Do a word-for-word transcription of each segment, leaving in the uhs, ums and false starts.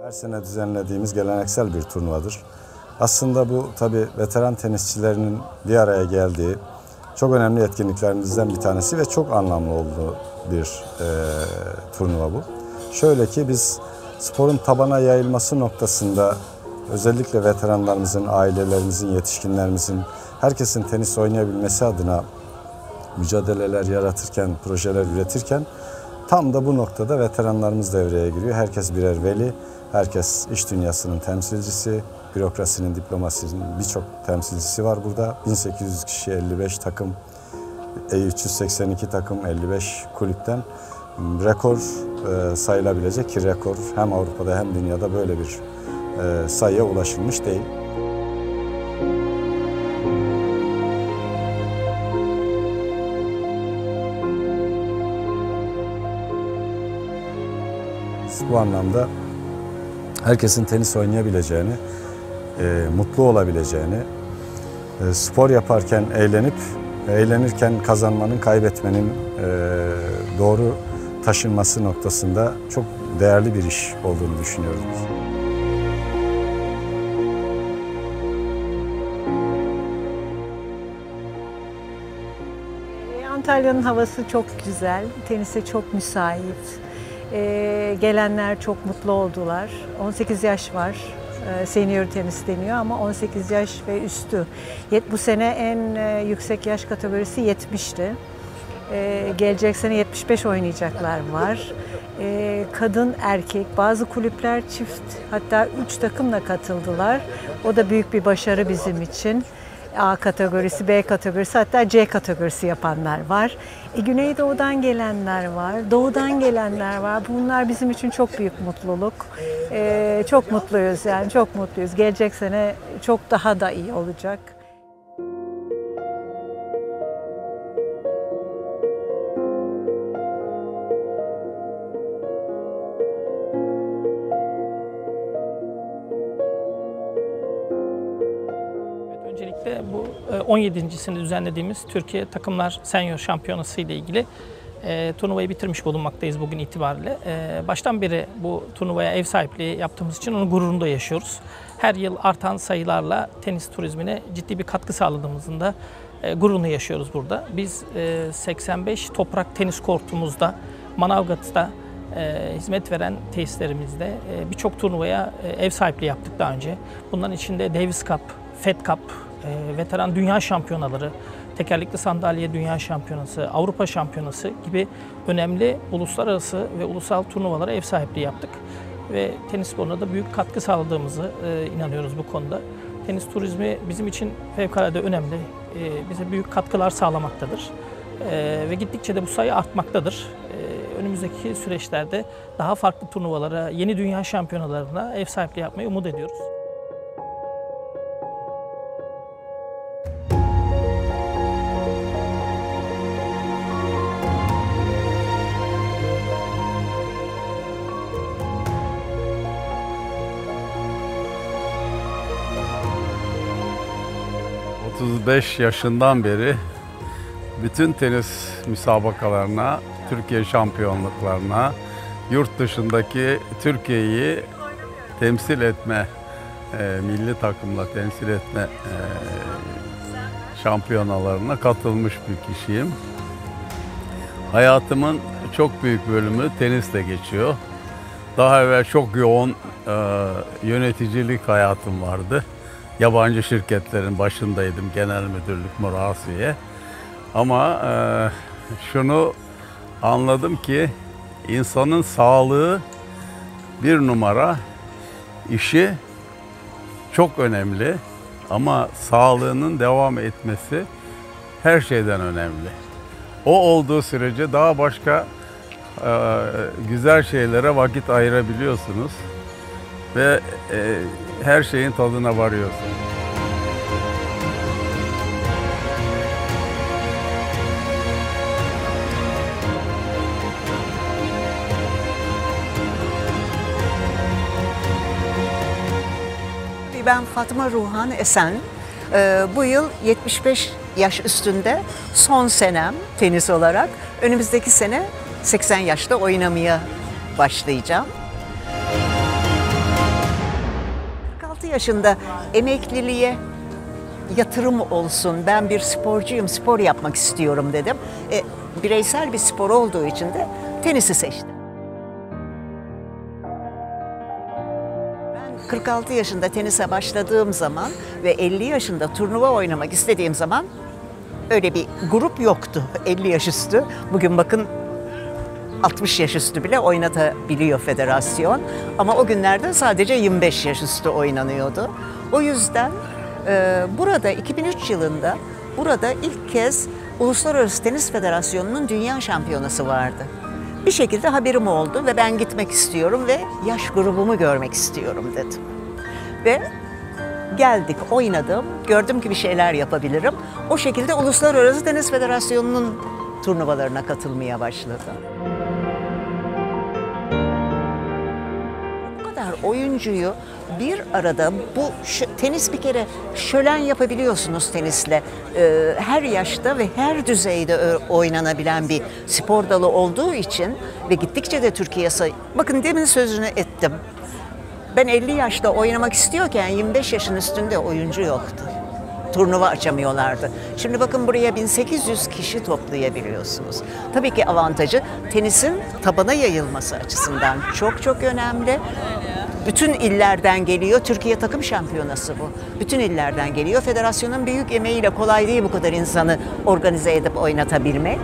Her sene düzenlediğimiz geleneksel bir turnuvadır. Aslında bu tabii veteran tenisçilerinin bir araya geldiği çok önemli etkinliklerimizden bir tanesi ve çok anlamlı olduğu bir e, turnuva bu. Şöyle ki biz sporun tabana yayılması noktasında özellikle veteranlarımızın, ailelerimizin, yetişkinlerimizin, herkesin tenis oynayabilmesi adına mücadeleler yaratırken, projeler üretirken tam da bu noktada veteranlarımız devreye giriyor. Herkes birer veli, herkes iş dünyasının temsilcisi, bürokrasinin, diplomasinin birçok temsilcisi var burada. bin sekiz yüz kişi, elli beş takım, üç yüz seksen iki takım, elli beş kulüpten rekor e, sayılabilecek ki rekor hem Avrupa'da hem dünyada böyle bir e, sayıya ulaşılmış değil. Bu anlamda herkesin tenis oynayabileceğini, e, mutlu olabileceğini, e, spor yaparken eğlenip, eğlenirken kazanmanın, kaybetmenin e, doğru taşınması noktasında çok değerli bir iş olduğunu düşünüyoruz. Antalya'nın havası çok güzel, tenise çok müsait. Ee, gelenler çok mutlu oldular. on sekiz yaş var, ee, senior tenis deniyor ama on sekiz yaş ve üstü. Bu sene en e, yüksek yaş kategorisi yetmişti. Ee, gelecek sene yetmiş beş oynayacaklar var. Ee, kadın, erkek, bazı kulüpler çift, hatta üç takımla katıldılar. O da büyük bir başarı bizim için. A kategorisi, B kategorisi, hatta C kategorisi yapanlar var. E, Güneydoğu'dan gelenler var, Doğu'dan gelenler var. Bunlar bizim için çok büyük mutluluk. E, çok mutluyuz yani, çok mutluyuz. Gelecek sene çok daha da iyi olacak. Öncelikle bu on yedincisini düzenlediğimiz Türkiye Takımlar Senior Şampiyonası ile ilgili e, turnuvayı bitirmiş bulunmaktayız bugün itibariyle. E, baştan beri bu turnuvaya ev sahipliği yaptığımız için onun gururunu da yaşıyoruz. Her yıl artan sayılarla tenis turizmine ciddi bir katkı sağladığımızın da e, gururunu yaşıyoruz burada. Biz e, seksen beş toprak tenis kortumuzda, Manavgat'ta e, hizmet veren tesislerimizde e, birçok turnuvaya e, ev sahipliği yaptık daha önce. Bunların içinde Davis Cup, Fed Cup, e, veteran dünya şampiyonaları, tekerlekli sandalye dünya şampiyonası, Avrupa şampiyonası gibi önemli uluslararası ve ulusal turnuvalara ev sahipliği yaptık. Ve tenis sporuna da büyük katkı sağladığımızı e, inanıyoruz bu konuda. Tenis turizmi bizim için fevkalade önemli, e, bize büyük katkılar sağlamaktadır. E, ve gittikçe de bu sayı artmaktadır. E, önümüzdeki süreçlerde daha farklı turnuvalara, yeni dünya şampiyonalarına ev sahipliği yapmayı umut ediyoruz. otuz beş yaşından beri bütün tenis müsabakalarına, Türkiye şampiyonluklarına, yurt dışındaki Türkiye'yi temsil etme, e, milli takımla temsil etme e, şampiyonalarına katılmış bir kişiyim. Hayatımın çok büyük bölümü tenisle geçiyor. Daha evvel çok yoğun e, yöneticilik hayatım vardı. Yabancı şirketlerin başındaydım, genel müdürlük murasiye. Ama e, şunu anladım ki insanın sağlığı bir numara, işi çok önemli ama sağlığının devam etmesi her şeyden önemli. O olduğu sürece daha başka e, güzel şeylere vakit ayırabiliyorsunuz ve e, her şeyin tadına varıyorsunuz. Ben Fatma Ruhan Esen. Bu yıl yetmiş beş yaş üstünde son senem tenis olarak. Önümüzdeki sene seksen yaşta oynamaya başlayacağım. altı yaşında emekliliğe yatırım olsun, ben bir sporcuyum, spor yapmak istiyorum dedim. E, bireysel bir spor olduğu için de tenisi seçtim. Ben kırk altı yaşında tenise başladığım zaman ve elli yaşında turnuva oynamak istediğim zaman öyle bir grup yoktu. elli yaş üstü. Bugün bakın altmış yaş üstü bile oynatabiliyor federasyon. Ama o günlerde sadece yirmi beş yaş üstü oynanıyordu. O yüzden e, burada iki bin üç yılında burada ilk kez Uluslararası Tenis Federasyonu'nun dünya şampiyonası vardı. Bir şekilde haberim oldu ve ben gitmek istiyorum ve yaş grubumu görmek istiyorum dedim. Ve geldik, oynadım, gördüm ki bir şeyler yapabilirim. O şekilde Uluslararası Tenis Federasyonu'nun turnuvalarına katılmaya başladım. Bu kadar oyuncuyu bir arada, bu tenis bir kere şölen yapabiliyorsunuz tenisle. Ee, her yaşta ve her düzeyde oynanabilen bir spor dalı olduğu için ve gittikçe de Türkiye sayı... Bakın demin sözünü ettim. Ben elli yaşta oynamak istiyorken yirmi beş yaşın üstünde oyuncu yoktu. Turnuva açamıyorlardı. Şimdi bakın buraya bin sekiz yüz kişi toplayabiliyorsunuz. Tabii ki avantajı tenisin tabana yayılması açısından çok çok önemli. Bütün illerden geliyor. Türkiye takım şampiyonası bu. Bütün illerden geliyor. Federasyonun büyük emeğiyle, kolay değil bu kadar insanı organize edip oynatabilmek.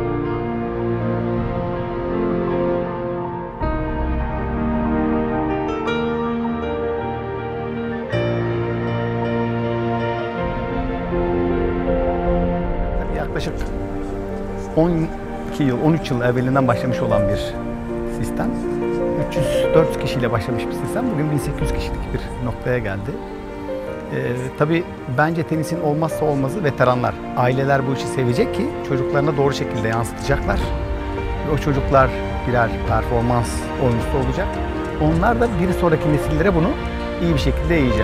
Yaklaşık on iki yıl, on üç yıl evvelinden başlamış olan bir sistem. üç yüz dört kişiyle başlamış bir sistem. Bugün bin sekiz yüz kişilik bir noktaya geldi. Ee, tabii bence tenisin olmazsa olmazı veteranlar. Aileler bu işi sevecek ki çocuklarına doğru şekilde yansıtacaklar. Ve o çocuklar birer performans oyuncusu olacak. Onlar da bir sonraki nesillere bunu iyi bir şekilde yayacak.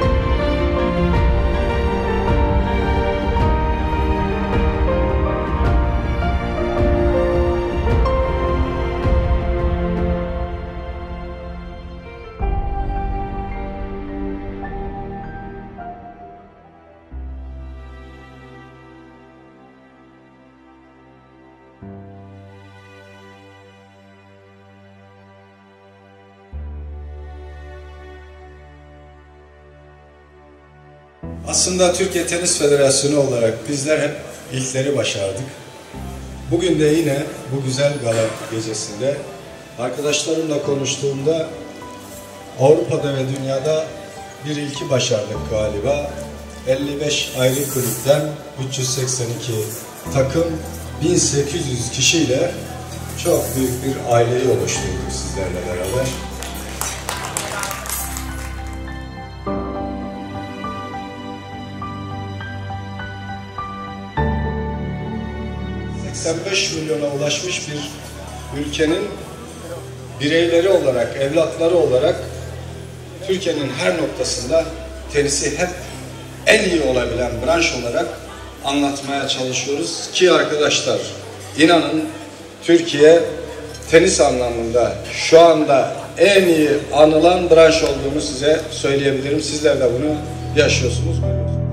Aslında Türkiye Tenis Federasyonu olarak bizler hep ilkleri başardık. Bugün de yine bu güzel gala gecesinde arkadaşlarımla konuştuğumda Avrupa'da ve dünyada bir ilki başardık galiba. elli beş ayrı kulüpten üç yüz seksen iki takım, bin sekiz yüz kişiyle çok büyük bir aileyi oluşturduk sizlerle beraber. seksen beş milyona ulaşmış bir ülkenin bireyleri olarak, evlatları olarak Türkiye'nin her noktasında tenisi hep en iyi olabilen branş olarak anlatmaya çalışıyoruz ki arkadaşlar inanın Türkiye tenis anlamında şu anda en iyi anılan branş olduğunu size söyleyebilirim. Sizler de bunu yaşıyorsunuz, görüyorsunuz.